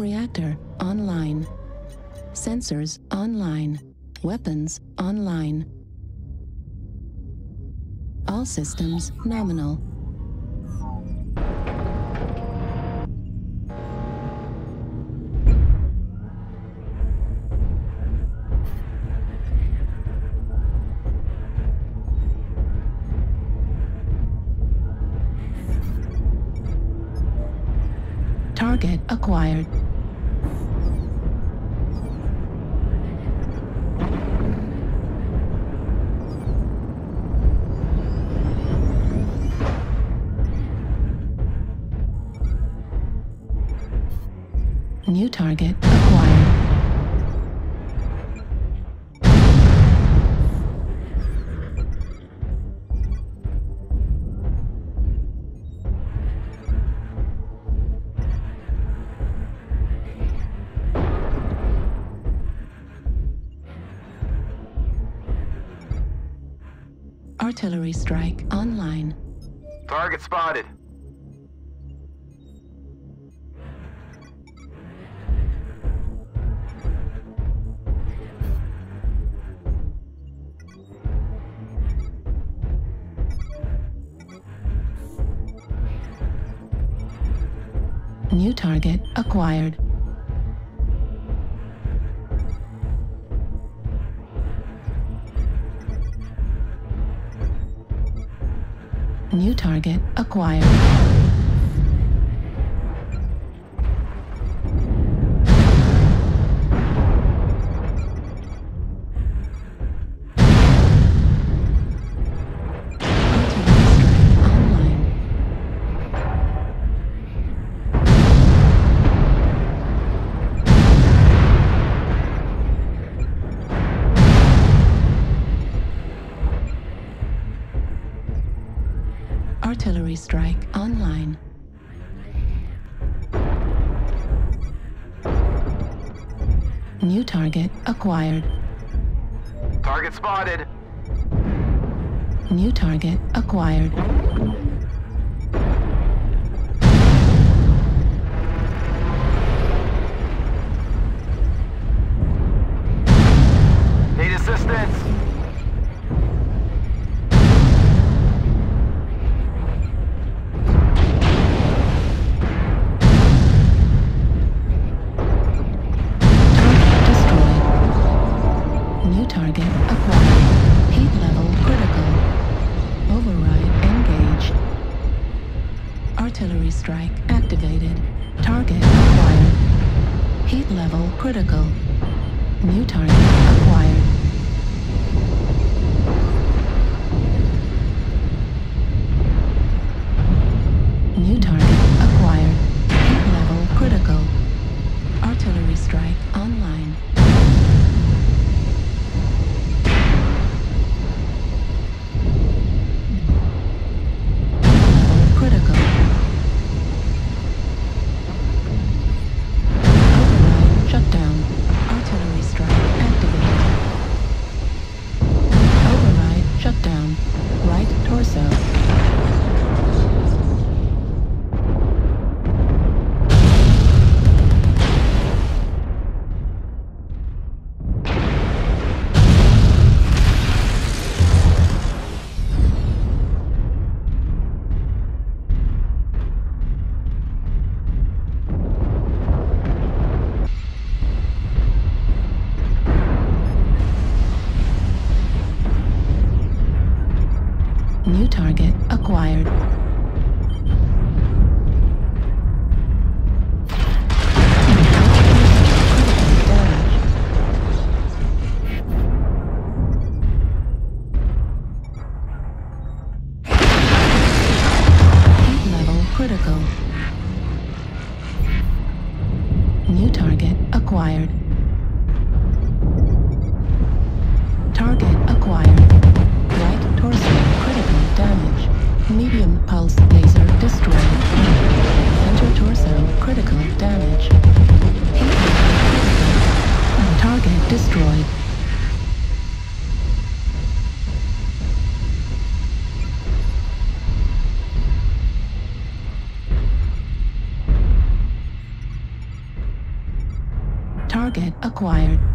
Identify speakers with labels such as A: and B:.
A: Reactor online. Sensors online. Weapons online. All systems nominal. Target acquired. New target acquired. Artillery strike online.
B: Target spotted.
A: New target acquired. New target acquired. Artillery strike online. New target acquired.
B: Target spotted.
A: New target acquired.
B: Need assistance.
A: Target acquired. Heat level critical. Override engaged. Artillery strike activated. Target acquired. Heat level critical. New target acquired. New target acquired. Heat level critical. Artillery strike online. New target acquired. Heat level critical. New target acquired. Target acquired. Right torso critical damage. Medium pulse. acquired.